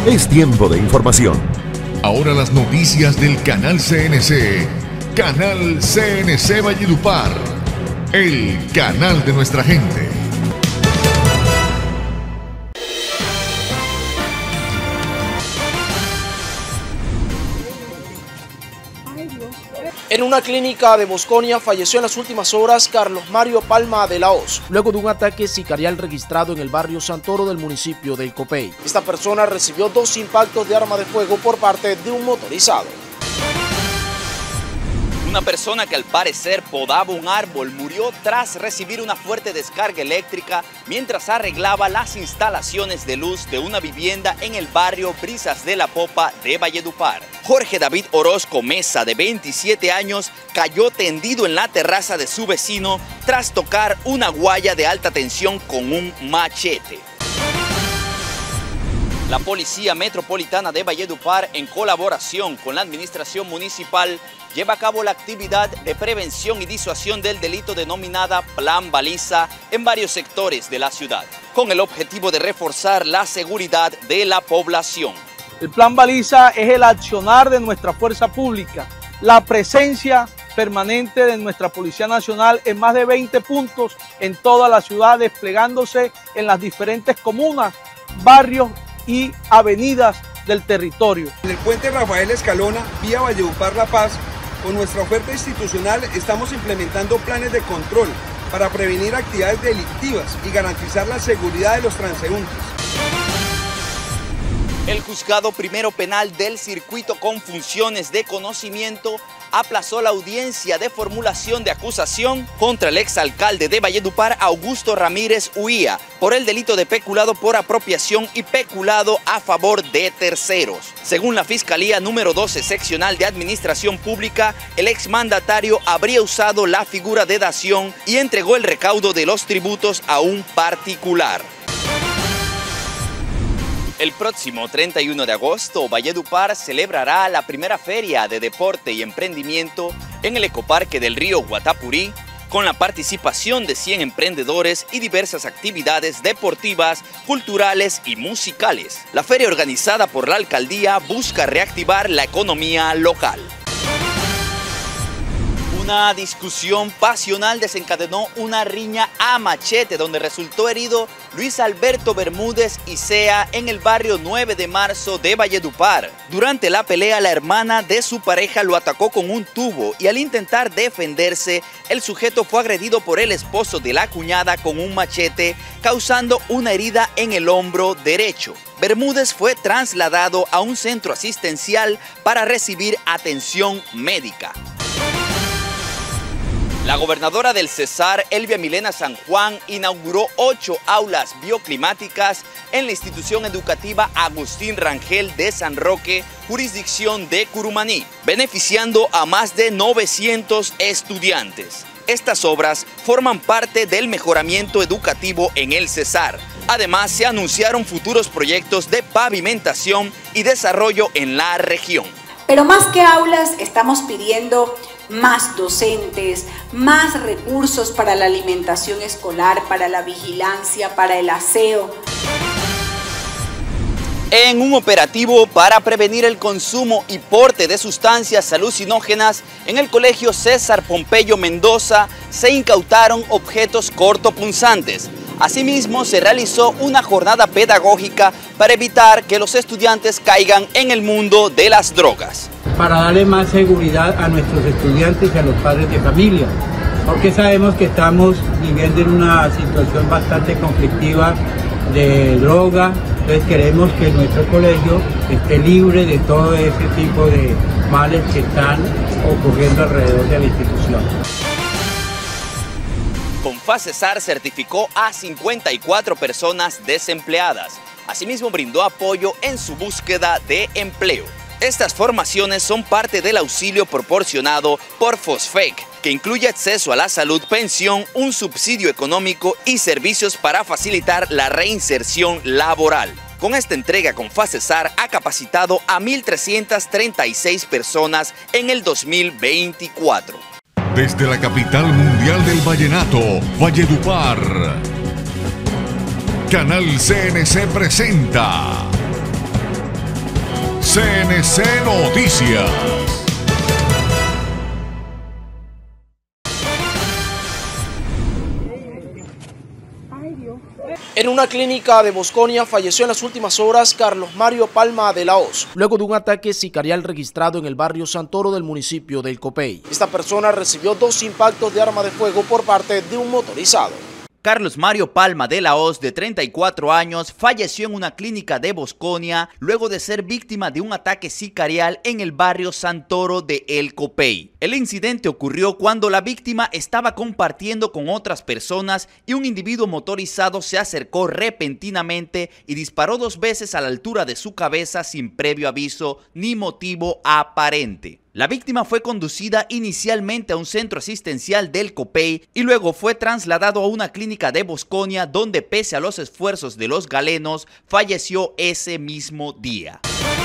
Es tiempo de información. Ahora las noticias del canal CNC. Canal CNC Valledupar. El canal de nuestra gente. En una clínica de Mosconia falleció en las últimas horas Carlos Mario Palma de la Hoz, luego de un ataque sicarial registrado en el barrio Santoro del municipio del Copey. Esta persona recibió 2 impactos de arma de fuego por parte de un motorizado. Una persona que al parecer podaba un árbol murió tras recibir una fuerte descarga eléctrica mientras arreglaba las instalaciones de luz de una vivienda en el barrio Brisas de la Popa de Valledupar. Jorge David Orozco Mesa, de 27 años, cayó tendido en la terraza de su vecino tras tocar una guaya de alta tensión con un machete. La Policía Metropolitana de Valledupar, en colaboración con la Administración Municipal, lleva a cabo la actividad de prevención y disuasión del delito denominada Plan Baliza en varios sectores de la ciudad, con el objetivo de reforzar la seguridad de la población. El Plan Baliza es el accionar de nuestra fuerza pública, la presencia permanente de nuestra Policía Nacional en más de 20 puntos en toda la ciudad, desplegándose en las diferentes comunas, barrios y avenidas del territorio. En el puente Rafael Escalona, vía Valledupar La Paz, con nuestra oferta institucional estamos implementando planes de control para prevenir actividades delictivas y garantizar la seguridad de los transeúntes. El Juzgado Primero Penal del Circuito con funciones de conocimiento aplazó la audiencia de formulación de acusación contra el exalcalde de Valledupar, Augusto Ramírez Huía, por el delito de peculado por apropiación y peculado a favor de terceros. Según la Fiscalía número 12 seccional de Administración Pública, el exmandatario habría usado la figura de dación y entregó el recaudo de los tributos a un particular. El próximo 31 de agosto, Valledupar celebrará la primera feria de deporte y emprendimiento en el ecoparque del río Guatapurí, con la participación de 100 emprendedores y diversas actividades deportivas, culturales y musicales. La feria, organizada por la alcaldía, busca reactivar la economía local. Una discusión pasional desencadenó una riña a machete donde resultó herido Luis Alberto Bermúdez Isea en el barrio 9 de marzo de Valledupar. Durante la pelea, la hermana de su pareja lo atacó con un tubo y al intentar defenderse, el sujeto fue agredido por el esposo de la cuñada con un machete, causando una herida en el hombro derecho. Bermúdez fue trasladado a un centro asistencial para recibir atención médica. La gobernadora del Cesar, Elvia Milena San Juan, inauguró 8 aulas bioclimáticas en la institución educativa Agustín Rangel de San Roque, jurisdicción de Curumaní, beneficiando a más de 900 estudiantes. Estas obras forman parte del mejoramiento educativo en el Cesar. Además, se anunciaron futuros proyectos de pavimentación y desarrollo en la región. Pero más que aulas, estamos pidiendo más docentes, más recursos para la alimentación escolar, para la vigilancia, para el aseo. En un operativo para prevenir el consumo y porte de sustancias alucinógenas, en el Colegio César Pompeyo Mendoza se incautaron objetos cortopunzantes. Asimismo, se realizó una jornada pedagógica para evitar que los estudiantes caigan en el mundo de las drogas. Para darle más seguridad a nuestros estudiantes y a los padres de familia, porque sabemos que estamos viviendo en una situación bastante conflictiva de droga, entonces queremos que nuestro colegio esté libre de todo ese tipo de males que están ocurriendo alrededor de la institución. Confacesar certificó a 54 personas desempleadas. Asimismo, brindó apoyo en su búsqueda de empleo. Estas formaciones son parte del auxilio proporcionado por Fosfec, que incluye acceso a la salud, pensión, un subsidio económico y servicios para facilitar la reinserción laboral. Con esta entrega, Confacesar ha capacitado a 1.336 personas en el 2024. Desde la capital mundial del vallenato, Valledupar, Canal CNC presenta CNC Noticias. En una clínica de Bosconia falleció en las últimas horas Carlos Mario Palma de la Hoz, luego de un ataque sicarial registrado en el barrio Santoro del municipio del Copey. Esta persona recibió 2 impactos de arma de fuego por parte de un motorizado. Carlos Mario Palma de la Hoz, de 34 años, falleció en una clínica de Bosconia luego de ser víctima de un ataque sicarial en el barrio Santoro de El Copey. El incidente ocurrió cuando la víctima estaba compartiendo con otras personas y un individuo motorizado se acercó repentinamente y disparó 2 veces a la altura de su cabeza sin previo aviso ni motivo aparente. La víctima fue conducida inicialmente a un centro asistencial del Copey y luego fue trasladado a una clínica de Bosconia, donde pese a los esfuerzos de los galenos, falleció ese mismo día.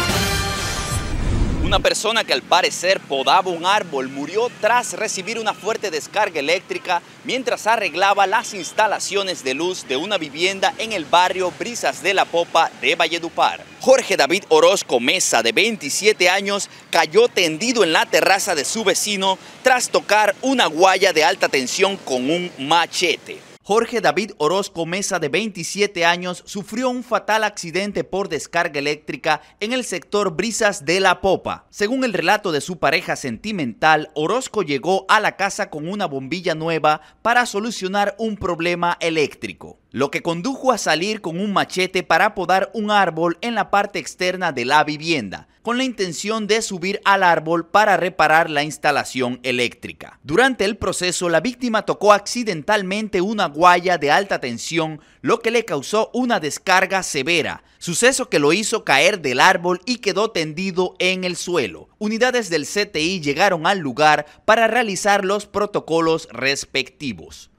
Una persona que al parecer podaba un árbol murió tras recibir una fuerte descarga eléctrica mientras arreglaba las instalaciones de luz de una vivienda en el barrio Brisas de la Popa de Valledupar. Jorge David Orozco Mesa, de 27 años, cayó tendido en la terraza de su vecino tras tocar una guaya de alta tensión con un machete. Jorge David Orozco Mesa, de 27 años, sufrió un fatal accidente por descarga eléctrica en el sector Brisas de la Popa. Según el relato de su pareja sentimental, Orozco llegó a la casa con una bombilla nueva para solucionar un problema eléctrico, lo que condujo a salir con un machete para podar un árbol en la parte externa de la vivienda, con la intención de subir al árbol para reparar la instalación eléctrica. Durante el proceso, la víctima tocó accidentalmente una guaya de alta tensión, lo que le causó una descarga severa, suceso que lo hizo caer del árbol y quedó tendido en el suelo. Unidades del CTI llegaron al lugar para realizar los protocolos respectivos.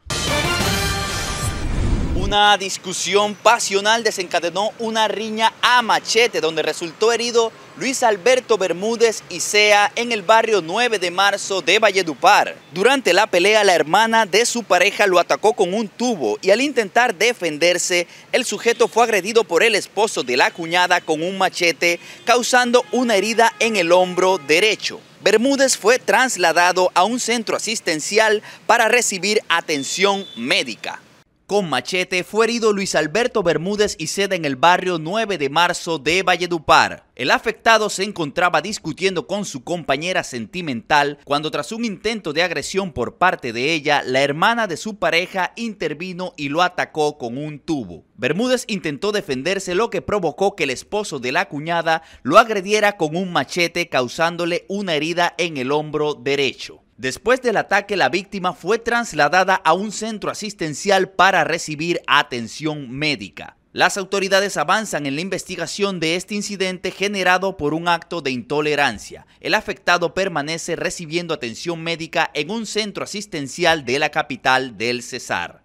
Una discusión pasional desencadenó una riña a machete donde resultó herido Luis Alberto Bermúdez Isea en el barrio 9 de marzo de Valledupar. Durante la pelea, la hermana de su pareja lo atacó con un tubo y al intentar defenderse, el sujeto fue agredido por el esposo de la cuñada con un machete, causando una herida en el hombro derecho. Bermúdez fue trasladado a un centro asistencial para recibir atención médica. Con machete fue herido Luis Alberto Bermúdez Isea en el barrio 9 de marzo de Valledupar. El afectado se encontraba discutiendo con su compañera sentimental cuando, tras un intento de agresión por parte de ella, la hermana de su pareja intervino y lo atacó con un tubo. Bermúdez intentó defenderse, lo que provocó que el esposo de la cuñada lo agrediera con un machete, causándole una herida en el hombro derecho. Después del ataque, la víctima fue trasladada a un centro asistencial para recibir atención médica. Las autoridades avanzan en la investigación de este incidente generado por un acto de intolerancia. El afectado permanece recibiendo atención médica en un centro asistencial de la capital del Cesar.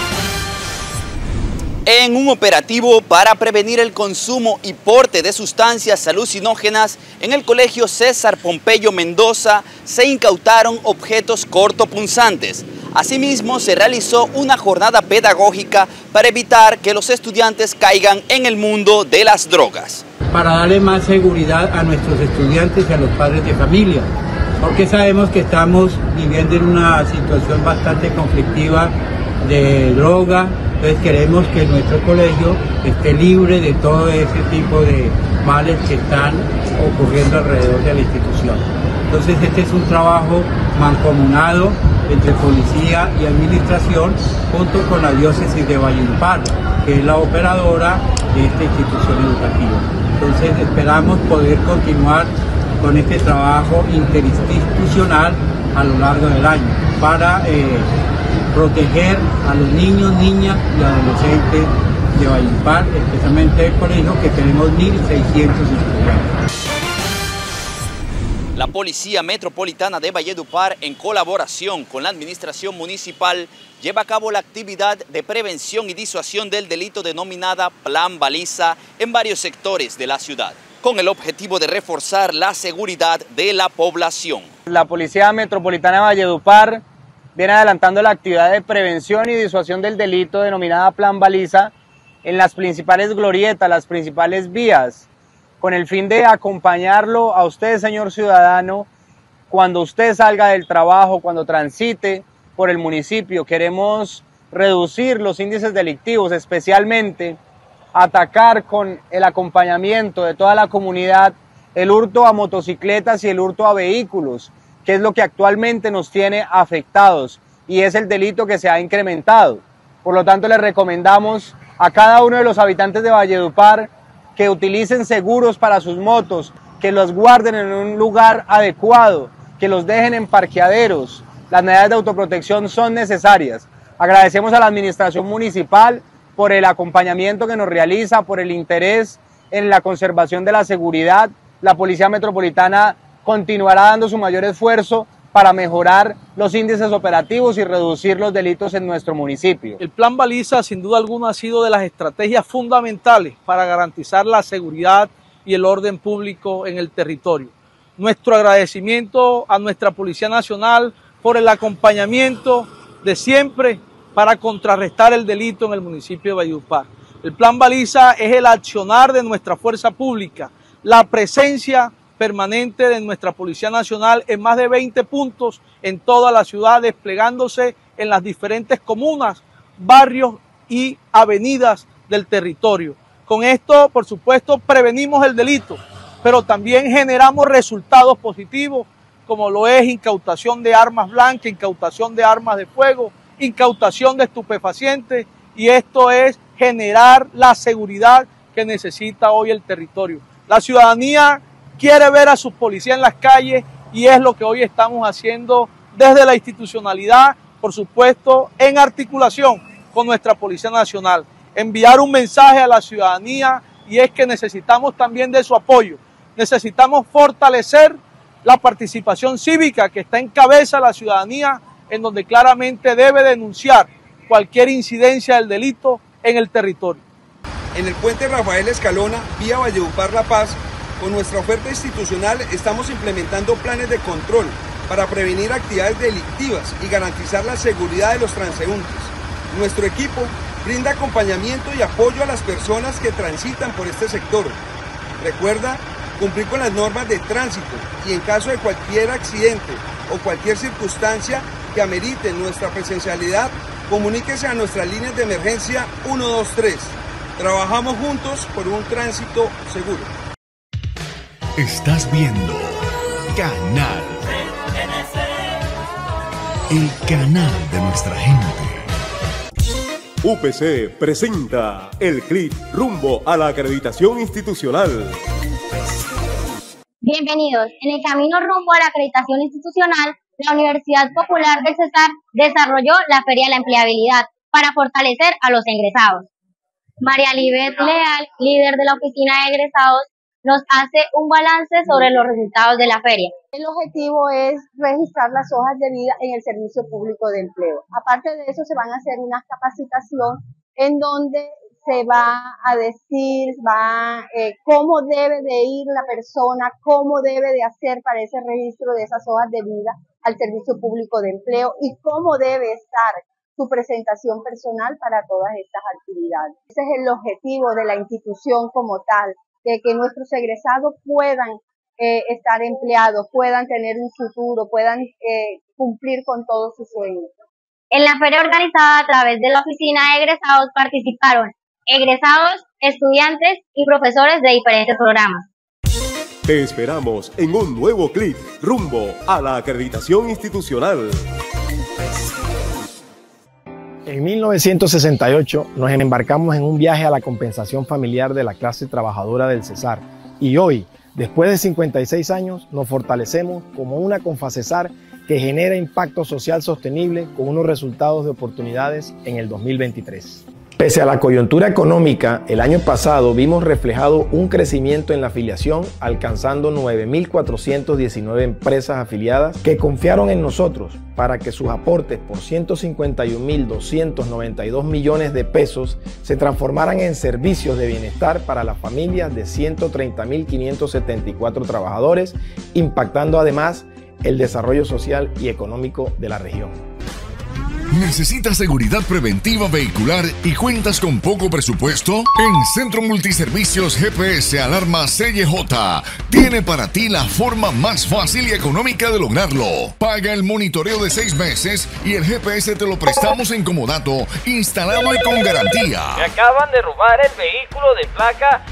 En un operativo para prevenir el consumo y porte de sustancias alucinógenas en el Colegio César Pompeyo Mendoza se incautaron objetos cortopunzantes. Asimismo, se realizó una jornada pedagógica para evitar que los estudiantes caigan en el mundo de las drogas. Para darle más seguridad a nuestros estudiantes y a los padres de familia, porque sabemos que estamos viviendo en una situación bastante conflictiva de droga. Entonces queremos que nuestro colegio esté libre de todo ese tipo de males que están ocurriendo alrededor de la institución. Entonces este es un trabajo mancomunado entre policía y administración junto con la diócesis de Valledupar, que es la operadora de esta institución educativa. Entonces esperamos poder continuar con este trabajo interinstitucional a lo largo del año para proteger a los niños, niñas y adolescentes de Valledupar, especialmente del colegio, que tenemos 1.600 estudiantes. La Policía Metropolitana de Valledupar, en colaboración con la Administración Municipal, lleva a cabo la actividad de prevención y disuasión del delito denominada Plan Baliza en varios sectores de la ciudad, con el objetivo de reforzar la seguridad de la población. La Policía Metropolitana de Valledupar viene adelantando la actividad de prevención y disuasión del delito denominada Plan Baliza en las principales glorietas, las principales vías, con el fin de acompañarlo a usted, señor ciudadano, cuando usted salga del trabajo, cuando transite por el municipio. Queremos reducir los índices delictivos, especialmente atacar con el acompañamiento de toda la comunidad el hurto a motocicletas y el hurto a vehículos, que es lo que actualmente nos tiene afectados y es el delito que se ha incrementado. Por lo tanto, les recomendamos a cada uno de los habitantes de Valledupar que utilicen seguros para sus motos, que los guarden en un lugar adecuado, que los dejen en parqueaderos. Las medidas de autoprotección son necesarias. Agradecemos a la administración municipal por el acompañamiento que nos realiza, por el interés en la conservación de la seguridad. La Policía Metropolitana continuará dando su mayor esfuerzo para mejorar los índices operativos y reducir los delitos en nuestro municipio. El Plan Baliza, sin duda alguna, ha sido de las estrategias fundamentales para garantizar la seguridad y el orden público en el territorio. Nuestro agradecimiento a nuestra Policía Nacional por el acompañamiento de siempre para contrarrestar el delito en el municipio de Valledupar. El Plan Baliza es el accionar de nuestra fuerza pública, la presencia permanente de nuestra Policía Nacional en más de 20 puntos en toda la ciudad, desplegándose en las diferentes comunas, barrios y avenidas del territorio. Con esto, por supuesto, prevenimos el delito, pero también generamos resultados positivos, como lo es incautación de armas blancas, incautación de armas de fuego, incautación de estupefacientes, y esto es generar la seguridad que necesita hoy el territorio. La ciudadanía quiere ver a sus policías en las calles y es lo que hoy estamos haciendo desde la institucionalidad, por supuesto, en articulación con nuestra Policía Nacional. Enviar un mensaje a la ciudadanía y es que necesitamos también de su apoyo. Necesitamos fortalecer la participación cívica que está en cabeza de la ciudadanía, en donde claramente debe denunciar cualquier incidencia del delito en el territorio. En el puente Rafael Escalona, vía Valledupar La Paz, con nuestra oferta institucional estamos implementando planes de control para prevenir actividades delictivas y garantizar la seguridad de los transeúntes. Nuestro equipo brinda acompañamiento y apoyo a las personas que transitan por este sector. Recuerda cumplir con las normas de tránsito y en caso de cualquier accidente o cualquier circunstancia que amerite nuestra presencialidad, comuníquese a nuestras líneas de emergencia 123. Trabajamos juntos por un tránsito seguro. Estás viendo Canal, el canal de nuestra gente. UPC presenta el clip rumbo a la acreditación institucional. Bienvenidos. En el camino rumbo a la acreditación institucional, la Universidad Popular del Cesar desarrolló la Feria de la Empleabilidad para fortalecer a los egresados. María Libet Leal, líder de la oficina de egresados, nos hace un balance sobre los resultados de la feria. El objetivo es registrar las hojas de vida en el Servicio Público de Empleo. Aparte de eso, se van a hacer una capacitación en donde se va a decir cómo debe de ir la persona, cómo debe de hacer para ese registro de esas hojas de vida al Servicio Público de Empleo y cómo debe estar su presentación personal para todas estas actividades. Ese es el objetivo de la institución como tal, de que nuestros egresados puedan estar empleados, puedan tener un futuro, puedan cumplir con todos sus sueños. En la feria organizada a través de la oficina de egresados participaron egresados, estudiantes y profesores de diferentes programas. Te esperamos en un nuevo clip rumbo a la acreditación institucional. En 1968 nos embarcamos en un viaje a la compensación familiar de la clase trabajadora del Cesar y hoy, después de 56 años, nos fortalecemos como una Confacesar que genera impacto social sostenible con unos resultados de oportunidades en el 2023. Pese a la coyuntura económica, el año pasado vimos reflejado un crecimiento en la afiliación, alcanzando 9.419 empresas afiliadas que confiaron en nosotros para que sus aportes por 151.292 millones de pesos se transformaran en servicios de bienestar para las familias de 130.574 trabajadores, impactando además el desarrollo social y económico de la región. ¿Necesitas seguridad preventiva vehicular y cuentas con poco presupuesto? En Centro Multiservicios GPS Alarma CJ tiene para ti la forma más fácil y económica de lograrlo. Paga el monitoreo de 6 meses y el GPS te lo prestamos en comodato, instalado y con garantía. Me acaban de robar el vehículo de placa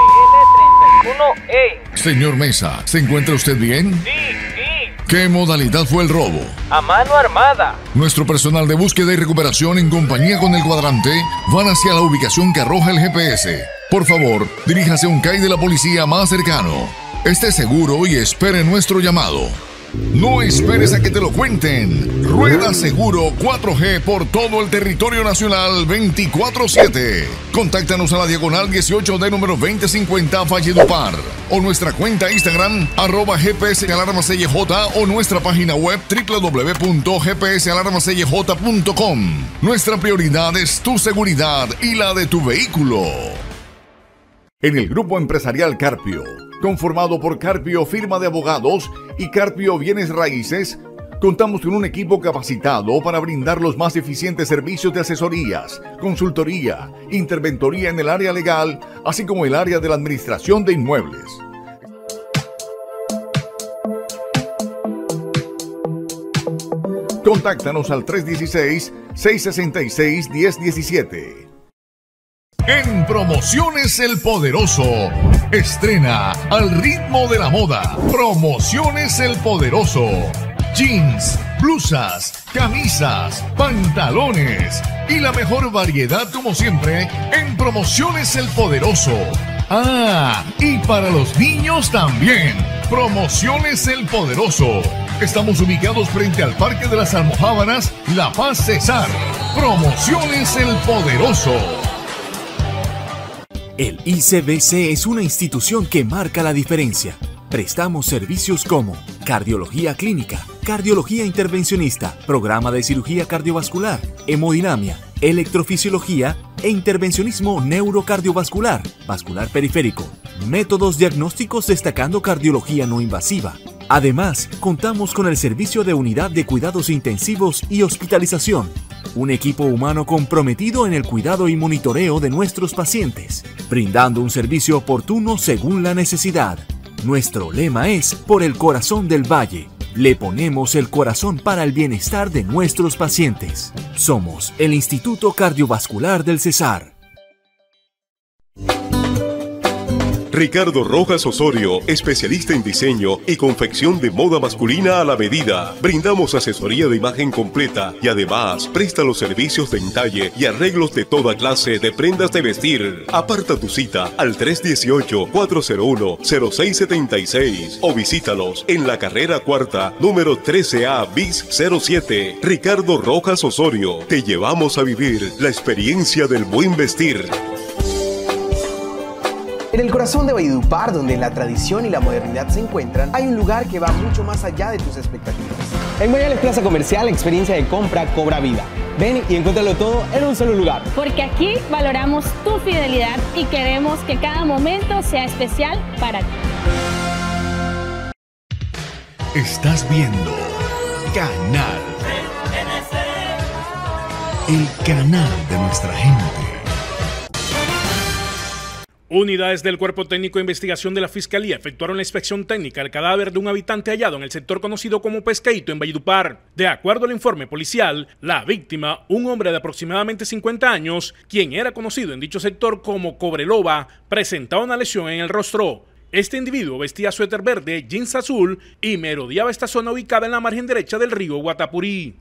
APN31E. Señor Mesa, ¿se encuentra usted bien? Sí. ¿Qué modalidad fue el robo? A mano armada. Nuestro personal de búsqueda y recuperación en compañía con el cuadrante van hacia la ubicación que arroja el GPS. Por favor, diríjase a un CAI de la policía más cercano. Esté seguro y espere nuestro llamado. No esperes a que te lo cuenten. Rueda seguro 4G por todo el territorio nacional 24/7. Contáctanos a la diagonal 18D número 2050 Valledupar o nuestra cuenta Instagram @GPSAlarmaCJ o nuestra página web www.gpsalarmacj.com. Nuestra prioridad es tu seguridad y la de tu vehículo. En el Grupo Empresarial Carpio, conformado por Carpio Firma de Abogados y Carpio Bienes Raíces, contamos con un equipo capacitado para brindar los más eficientes servicios de asesorías, consultoría, interventoría en el área legal, así como el área de la administración de inmuebles. Contáctanos al 316-666-1017. En Promociones El Poderoso, estrena Al ritmo de la moda. Promociones El Poderoso. Jeans, blusas, camisas, pantalones y la mejor variedad como siempre en Promociones El Poderoso. Ah, y para los niños también. Promociones El Poderoso. Estamos ubicados frente al Parque de las Almojábanas, La Paz, Cesar. Promociones El Poderoso. El ICBC es una institución que marca la diferencia. Prestamos servicios como cardiología clínica, cardiología intervencionista, programa de cirugía cardiovascular, hemodinamia, electrofisiología e intervencionismo neurocardiovascular, vascular periférico, métodos diagnósticos destacando cardiología no invasiva. Además, contamos con el servicio de unidad de cuidados intensivos y hospitalización. Un equipo humano comprometido en el cuidado y monitoreo de nuestros pacientes, brindando un servicio oportuno según la necesidad. Nuestro lema es por el corazón del valle. Le ponemos el corazón para el bienestar de nuestros pacientes. Somos el Instituto Cardiovascular del Cesar. Ricardo Rojas Osorio, especialista en diseño y confección de moda masculina a la medida. Brindamos asesoría de imagen completa y además presta los servicios de entalle y arreglos de toda clase de prendas de vestir. Aparta tu cita al 318-401-0676 o visítalos en la carrera cuarta, número 13A bis 07. Ricardo Rojas Osorio, te llevamos a vivir la experiencia del buen vestir. En el corazón de Valledupar, donde la tradición y la modernidad se encuentran, hay un lugar que va mucho más allá de tus expectativas. En Mayales Plaza Comercial, la experiencia de compra cobra vida. Ven y encuéntralo todo en un solo lugar. Porque aquí valoramos tu fidelidad y queremos que cada momento sea especial para ti. Estás viendo Canal, el canal de nuestra gente. Unidades del Cuerpo Técnico de Investigación de la Fiscalía efectuaron la inspección técnica del cadáver de un habitante hallado en el sector conocido como Pesqueito en Valledupar. De acuerdo al informe policial, la víctima, un hombre de aproximadamente 50 años, quien era conocido en dicho sector como Cobreloba, presentaba una lesión en el rostro. Este individuo vestía suéter verde, jeans azul y merodeaba esta zona ubicada en la margen derecha del río Guatapurí.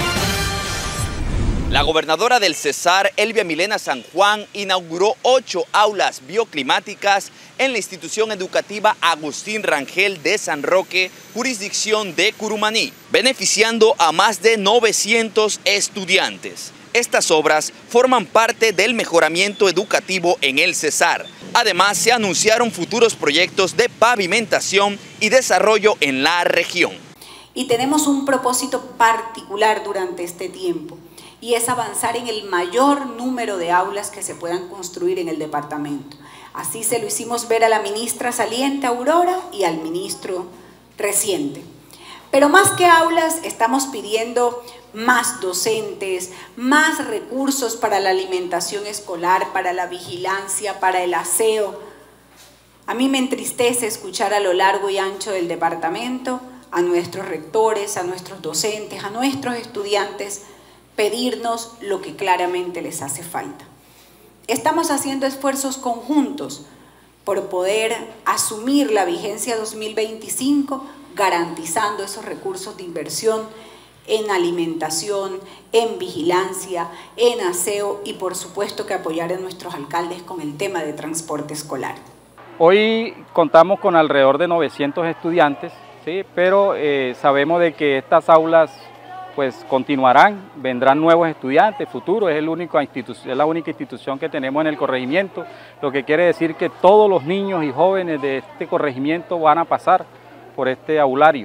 La gobernadora del Cesar, Elvia Milena San Juan, inauguró 8 aulas bioclimáticas en la institución educativa Agustín Rangel de San Roque, jurisdicción de Curumaní, beneficiando a más de 900 estudiantes. Estas obras forman parte del mejoramiento educativo en el Cesar. Además, se anunciaron futuros proyectos de pavimentación y desarrollo en la región. Y tenemos un propósito particular durante este tiempo, y es avanzar en el mayor número de aulas que se puedan construir en el departamento. Así se lo hicimos ver a la ministra saliente Aurora y al ministro reciente. Pero más que aulas, estamos pidiendo más docentes, más recursos para la alimentación escolar, para la vigilancia, para el aseo. A mí me entristece escuchar a lo largo y ancho del departamento a nuestros rectores, a nuestros docentes, a nuestros estudiantes, pedirnos lo que claramente les hace falta. Estamos haciendo esfuerzos conjuntos por poder asumir la vigencia 2025, garantizando esos recursos de inversión en alimentación, en vigilancia, en aseo y por supuesto que apoyar a nuestros alcaldes con el tema de transporte escolar. Hoy contamos con alrededor de 900 estudiantes, ¿sí? Pero sabemos de que estas aulas pues continuarán, vendrán nuevos estudiantes, futuro, es la única institución que tenemos en el corregimiento, lo que quiere decir que todos los niños y jóvenes de este corregimiento van a pasar por este aulario.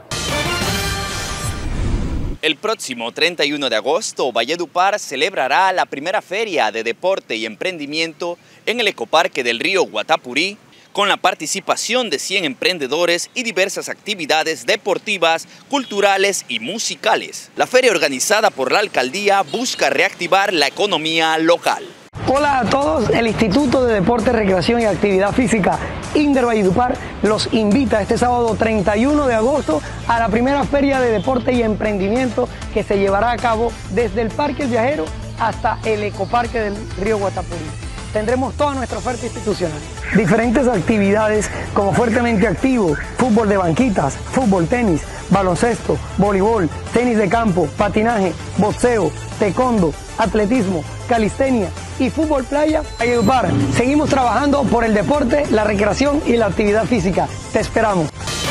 El próximo 31 de agosto, Valledupar celebrará la primera feria de deporte y emprendimiento en el ecoparque del río Guatapurí, con la participación de 100 emprendedores y diversas actividades deportivas, culturales y musicales. La feria organizada por la alcaldía busca reactivar la economía local. Hola a todos, el Instituto de Deporte, Recreación y Actividad Física Inder Valledupar los invita este sábado 31 de agosto a la primera feria de deporte y emprendimiento que se llevará a cabo desde el Parque El Viajero hasta el ecoparque del río Guatapurí. Tendremos toda nuestra oferta institucional. Diferentes actividades como Fuertemente Activo, fútbol de banquitas, fútbol, tenis, baloncesto, voleibol, tenis de campo, patinaje, boxeo, taekwondo, atletismo, calistenia y fútbol playa. Valledupar, seguimos trabajando por el deporte, la recreación y la actividad física. Te esperamos.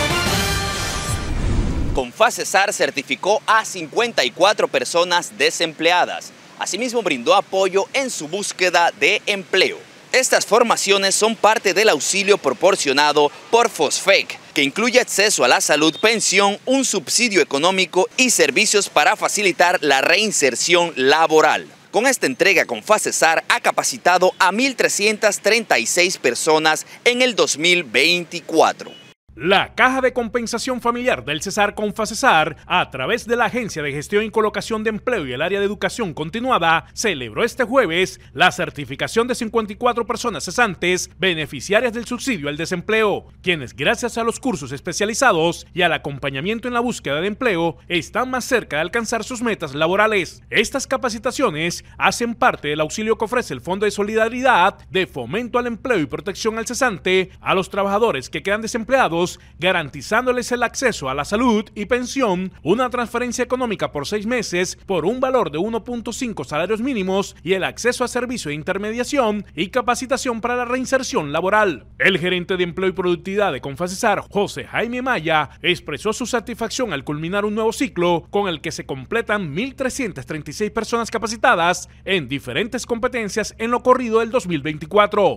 Confacesar certificó a 54 personas desempleadas. Asimismo, brindó apoyo en su búsqueda de empleo. Estas formaciones son parte del auxilio proporcionado por Fosfec, que incluye acceso a la salud, pensión, un subsidio económico y servicios para facilitar la reinserción laboral. Con esta entrega, Confacesar ha capacitado a 1.336 personas en el 2024. La Caja de Compensación Familiar del Cesar Confacesar, a través de la Agencia de Gestión y Colocación de Empleo y el Área de Educación Continuada, celebró este jueves la certificación de 54 personas cesantes beneficiarias del subsidio al desempleo, quienes gracias a los cursos especializados y al acompañamiento en la búsqueda de empleo están más cerca de alcanzar sus metas laborales. Estas capacitaciones hacen parte del auxilio que ofrece el Fondo de Solidaridad de Fomento al Empleo y Protección al Cesante a los trabajadores que quedan desempleados, garantizándoles el acceso a la salud y pensión, una transferencia económica por 6 meses por un valor de 1.5 salarios mínimos y el acceso a servicio de intermediación y capacitación para la reinserción laboral. El gerente de Empleo y Productividad de Confacesar, José Jaime Maya, expresó su satisfacción al culminar un nuevo ciclo con el que se completan 1.336 personas capacitadas en diferentes competencias en lo corrido del 2024.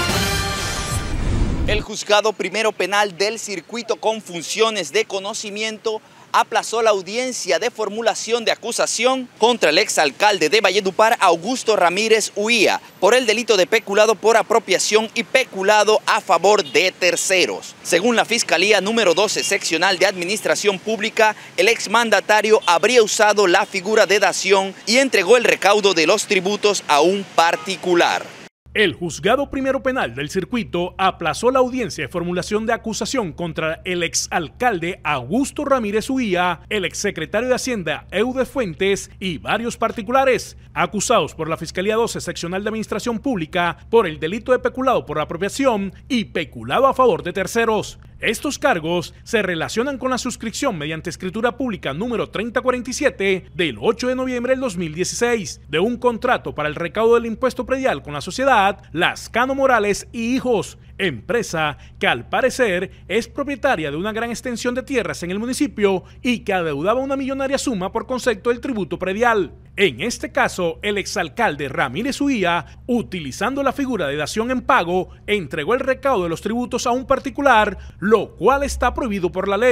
El Juzgado Primero Penal del Circuito con funciones de conocimiento aplazó la audiencia de formulación de acusación contra el exalcalde de Valledupar, Augusto Ramírez Uía, por el delito de peculado por apropiación y peculado a favor de terceros. Según la Fiscalía número 12 Seccional de Administración Pública, el exmandatario habría usado la figura de dación y entregó el recaudo de los tributos a un particular. El Juzgado Primero Penal del Circuito aplazó la audiencia de formulación de acusación contra el exalcalde Augusto Ramírez Uía, el exsecretario de Hacienda Eudes Fuentes y varios particulares, acusados por la Fiscalía 12 Seccional de Administración Pública por el delito de peculado por apropiación y peculado a favor de terceros. Estos cargos se relacionan con la suscripción mediante escritura pública número 3047 del 8 de noviembre del 2016 de un contrato para el recaudo del impuesto predial con la sociedad Lascano Morales y Hijos, empresa que al parecer es propietaria de una gran extensión de tierras en el municipio y que adeudaba una millonaria suma por concepto del tributo predial. En este caso, el exalcalde Ramírez Uía, utilizando la figura de dación en pago, entregó el recaudo de los tributos a un particular, lo cual está prohibido por la ley.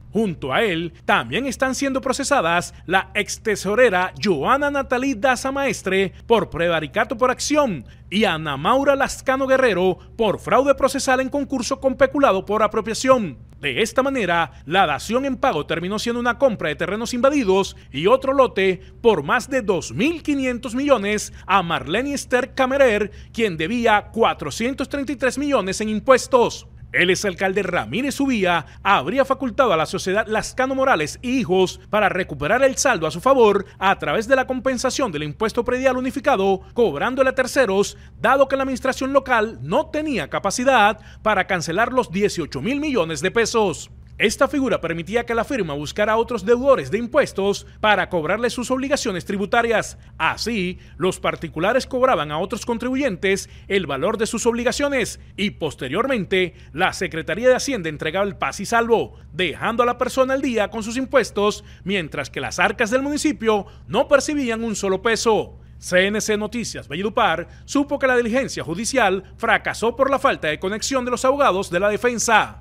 Junto a él, también están siendo procesadas la ex tesorera Joana Natalí Daza Maestre por prevaricato por acción y Ana Maura Lascano Guerrero por fraude procesal en concurso con peculado por apropiación. De esta manera, la dación en pago terminó siendo una compra de terrenos invadidos y otro lote por más de 2.500 millones a Marlene Esther Camerer, quien debía 433 millones en impuestos. El exalcalde Ramírez Ubía habría facultado a la sociedad Lascano Morales y hijos para recuperar el saldo a su favor a través de la compensación del impuesto predial unificado, cobrándole a terceros, dado que la administración local no tenía capacidad para cancelar los 18.000 millones de pesos. Esta figura permitía que la firma buscara a otros deudores de impuestos para cobrarles sus obligaciones tributarias. Así, los particulares cobraban a otros contribuyentes el valor de sus obligaciones y posteriormente la Secretaría de Hacienda entregaba el paz y salvo, dejando a la persona al día con sus impuestos, mientras que las arcas del municipio no percibían un solo peso. CNC Noticias Valledupar supo que la diligencia judicial fracasó por la falta de conexión de los abogados de la defensa.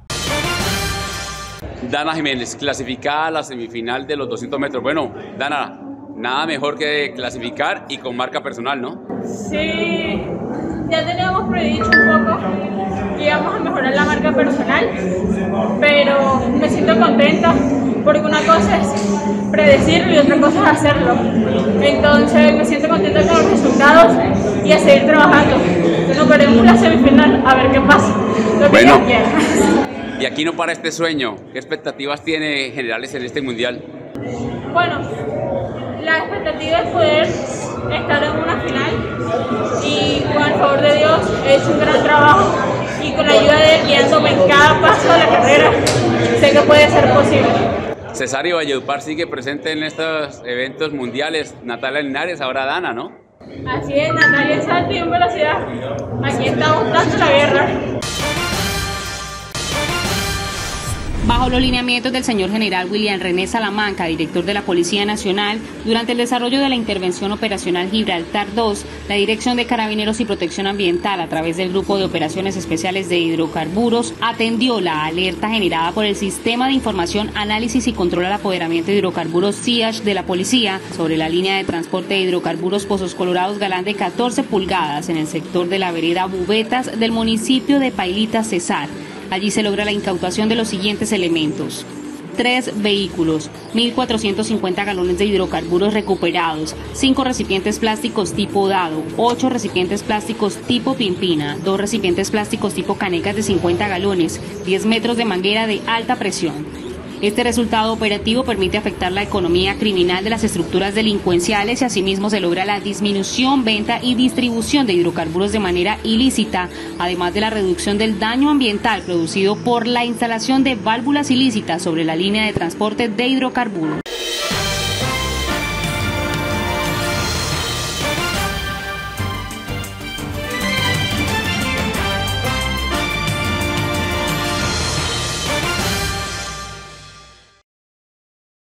Dana Jiménez, clasificada a la semifinal de los 200 metros. Bueno, Dana, nada mejor que clasificar y con marca personal, ¿no? Sí, ya teníamos predicho un poco que íbamos a mejorar la marca personal, pero me siento contenta porque una cosa es predecirlo y otra cosa es hacerlo. Entonces me siento contenta con los resultados y a seguir trabajando. Nos veremos en la semifinal a ver qué pasa. Lo que Dios quiera. Y aquí no para este sueño. ¿Qué expectativas tiene generales en este mundial? Bueno, la expectativa es poder estar en una final y con el favor de Dios he hecho un gran trabajo y con la ayuda de él guiándome en cada paso de la carrera sé que puede ser posible. Cesario Valledupar sigue presente en estos eventos mundiales. Natalia Linares, ahora Dana, ¿no? Así es, Natalia en salto y en velocidad. Aquí estamos dando la guerra. Bajo los lineamientos del señor general William René Salamanca, director de la Policía Nacional, durante el desarrollo de la intervención operacional Gibraltar II, la Dirección de Carabineros y Protección Ambiental, a través del Grupo de Operaciones Especiales de Hidrocarburos, atendió la alerta generada por el Sistema de Información, Análisis y Control al Apoderamiento de Hidrocarburos SIAH de la Policía sobre la línea de transporte de hidrocarburos Pozos Colorados Galán de 14 pulgadas en el sector de la vereda Bubetas del municipio de Pailita, Cesar. Allí se logra la incautación de los siguientes elementos: 3 vehículos, 1.450 galones de hidrocarburos recuperados, 5 recipientes plásticos tipo dado, 8 recipientes plásticos tipo pimpina, 2 recipientes plásticos tipo canecas de 50 galones, 10 metros de manguera de alta presión. Este resultado operativo permite afectar la economía criminal de las estructuras delincuenciales y asimismo se logra la disminución, venta y distribución de hidrocarburos de manera ilícita, además de la reducción del daño ambiental producido por la instalación de válvulas ilícitas sobre la línea de transporte de hidrocarburos.